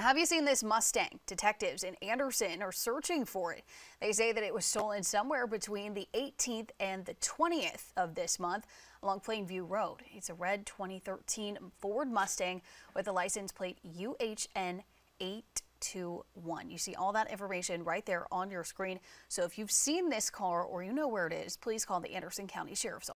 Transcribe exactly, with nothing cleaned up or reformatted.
Have you seen this Mustang? Detectives in Anderson are searching for it. They say that it was stolen somewhere between the eighteenth and the twentieth of this month along Plainview Road. It's a red twenty thirteen Ford Mustang with a license plate U H N eight two one. You see all that information right there on your screen. So if you've seen this car or you know where it is, please call the Anderson County Sheriff's Office.